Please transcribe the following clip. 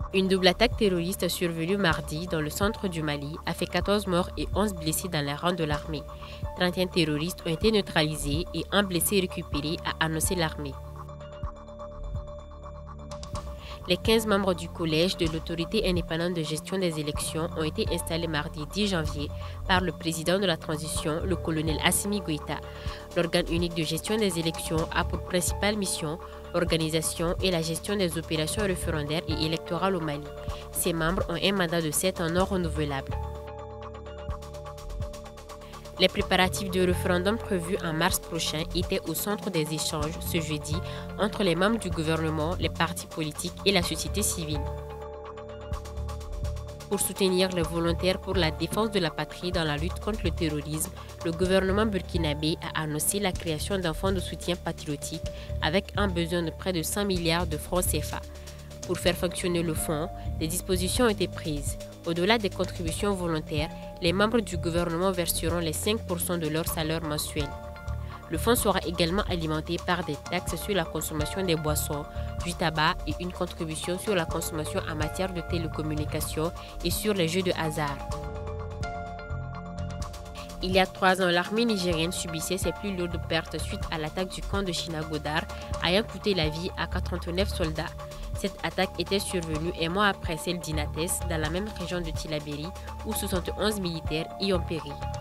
Une double attaque terroriste survenue mardi dans le centre du Mali a fait 14 morts et 11 blessés dans les rangs de l'armée. 31 terroristes ont été neutralisés et un blessé récupéré, a annoncé l'armée. Les 15 membres du collège de l'autorité indépendante de gestion des élections ont été installés mardi 10 janvier par le président de la transition, le colonel Assimi Goïta. L'organe unique de gestion des élections a pour principale mission l'organisation et la gestion des opérations référendaires et électorales au Mali. Ses membres ont un mandat de 7 ans non renouvelable. Les préparatifs du référendum prévus en mars prochain étaient au centre des échanges ce jeudi entre les membres du gouvernement, les partis politiques et la société civile. Pour soutenir les volontaires pour la défense de la patrie dans la lutte contre le terrorisme, le gouvernement burkinabé a annoncé la création d'un fonds de soutien patriotique avec un besoin de près de 100 milliards de francs CFA. Pour faire fonctionner le fonds, des dispositions ont été prises. Au-delà des contributions volontaires, les membres du gouvernement verseront les 5% de leur salaire mensuel. Le fonds sera également alimenté par des taxes sur la consommation des boissons, du tabac et une contribution sur la consommation en matière de télécommunications et sur les jeux de hasard. Il y a 3 ans, l'armée nigérienne subissait ses plus lourdes pertes suite à l'attaque du camp de Chinagodar, ayant coûté la vie à 89 soldats. Cette attaque était survenue un mois après celle d'Inates, dans la même région de Tillabéri, où 71 militaires y ont péri.